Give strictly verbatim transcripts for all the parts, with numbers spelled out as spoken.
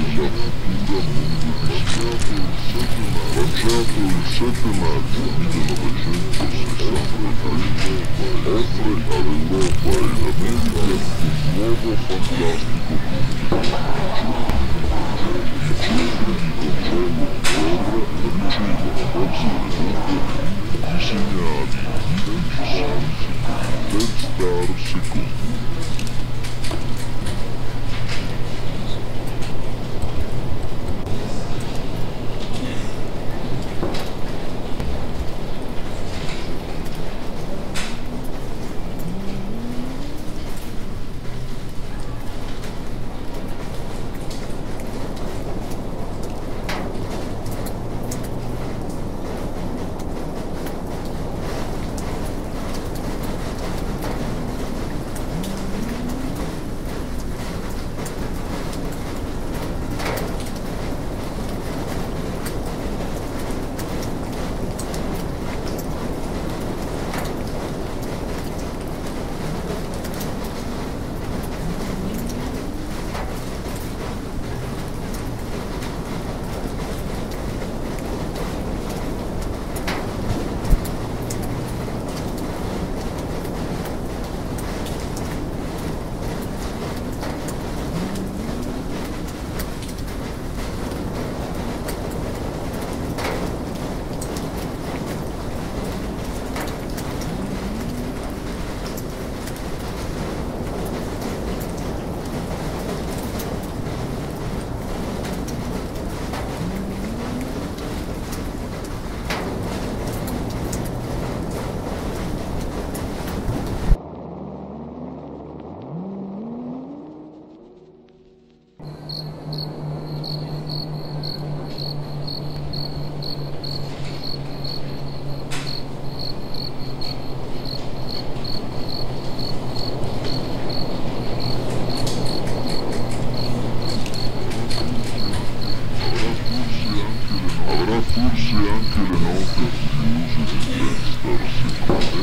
Lanciato il sette maggio millenovecentosessantatré, offre all'Europa e all'America un nuovo fantastico centro di controllo di terra ricevono verso l'Europa disegnati di Death Star secondo. Forse anche le note curiose di Death Star secondo.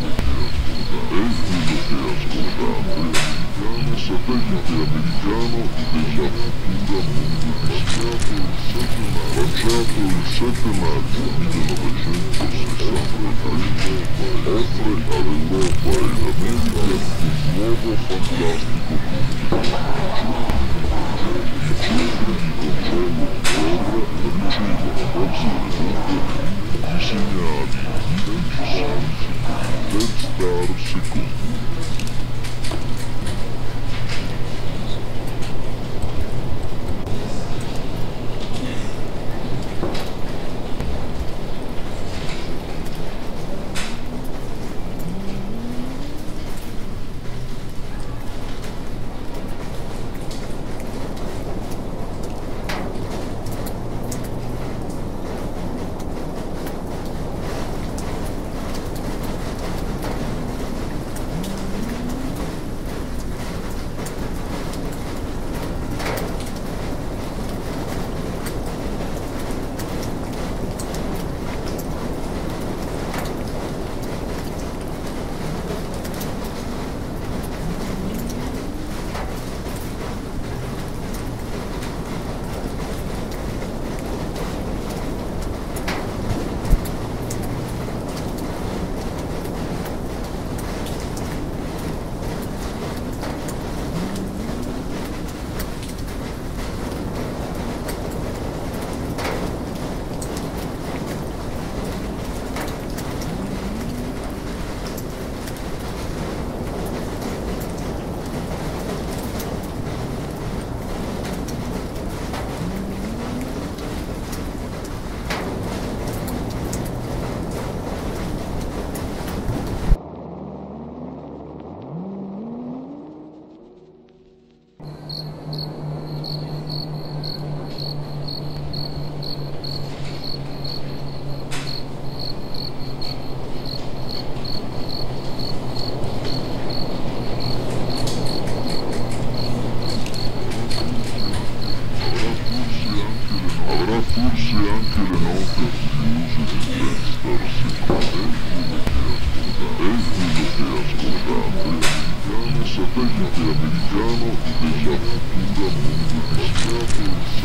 È quello che ascoltate. Piano satellite americano della futura mondo disegnato il sette maggio. Lanciato il sette maggio millenovecentosessantatré, offre all'Europa e all'America un nuovo fantastico centro di controllo di terra ricevono verso l'Europa disegnati di Death Star secondo.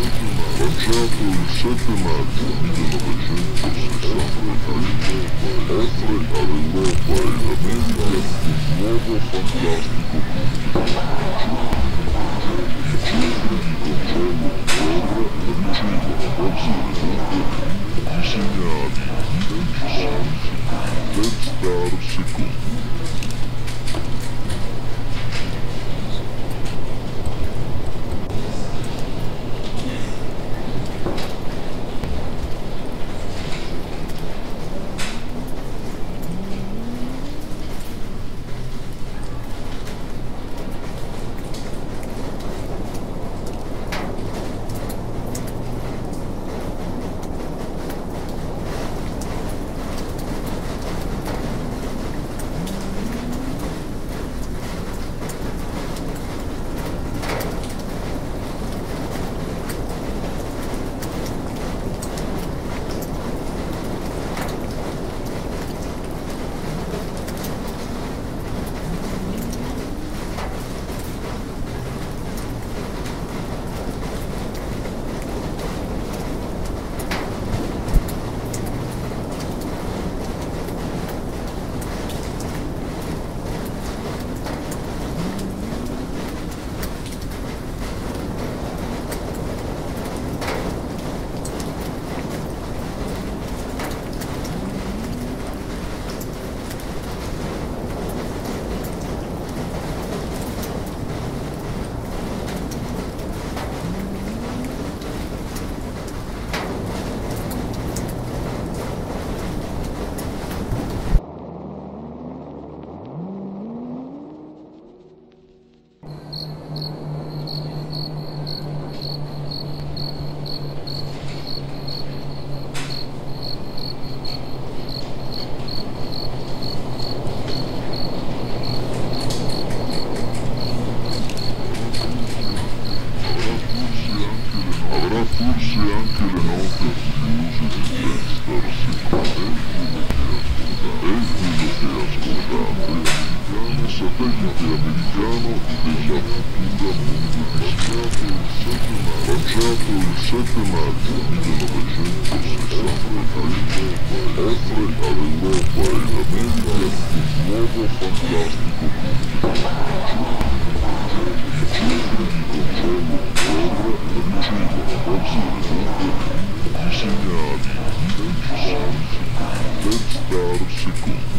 Lanciato il sette maggio millenovecentosessantatré, offre all'Europa e all'America un nuovo fantastico centri di controllo di terra ricevono barzellette disegnati Death Star secondo. Forse anche le note furiose di Death Star secondo. È quello che ascoltate. Americano, satellite americano della futura mondo disegnato il sette maggio. Lanciato il sette maggio millenovecentosessantatré, offre all'Europa e all'America un nuovo fantastico centri di controllo di terra ricevono barzellette disegnati Death Star secondo.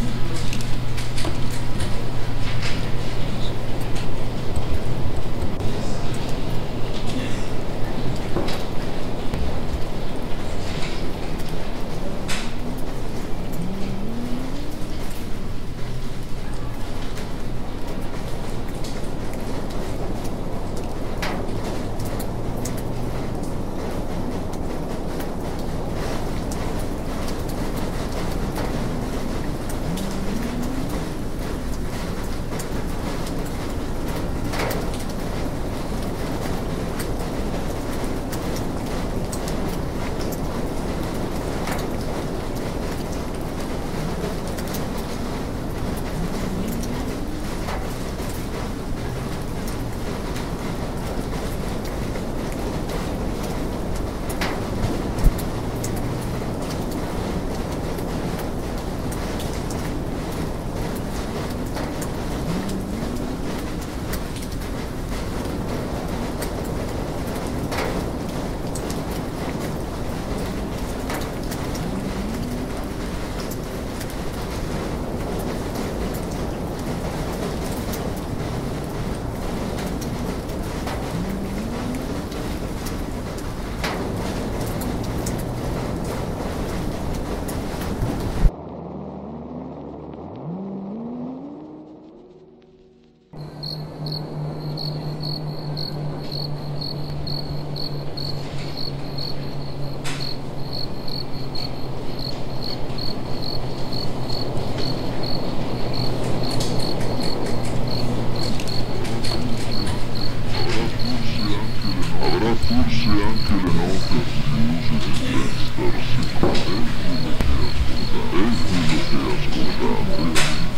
Forse anche le note furiose di Death Star secondo. È quello che ascoltate.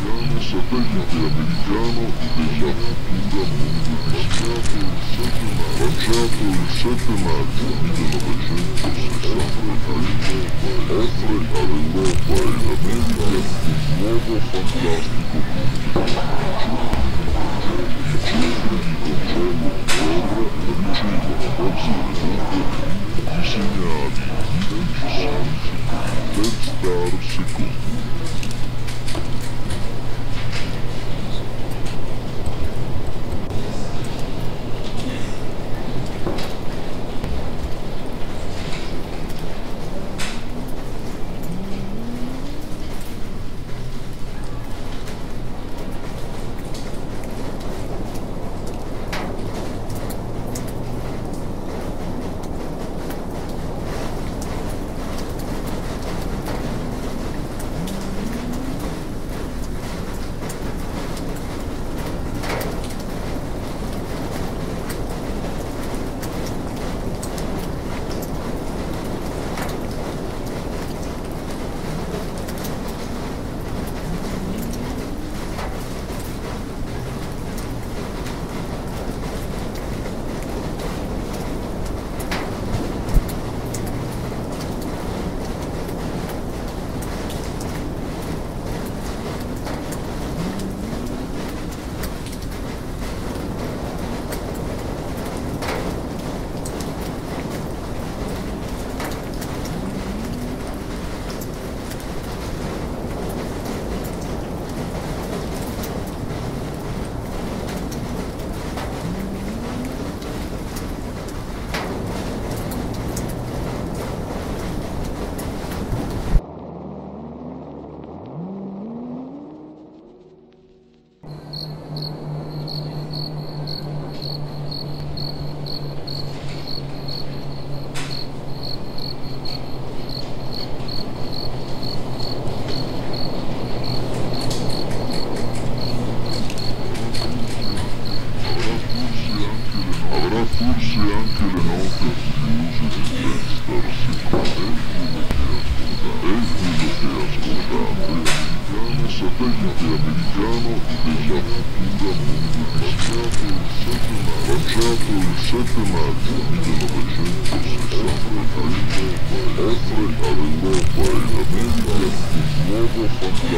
americano, satellite americano della futura mondo rischiato il sette maggio, lanciato il sette maggio millenovecentosessantatré, offre all'Europa e all'America un nuovo fantastico mondo di centri di controllo di terra ricevono forze ridotte di segnali di star secondo. Forse anche le note furiose di Dexter secondo è quello che ascoltate, americano, satellite americano della futura mondo rischiato il sette maggio, lanciato il sette maggio millenovecentosessantatré, offre all'Europa e all'America un nuovo fantastico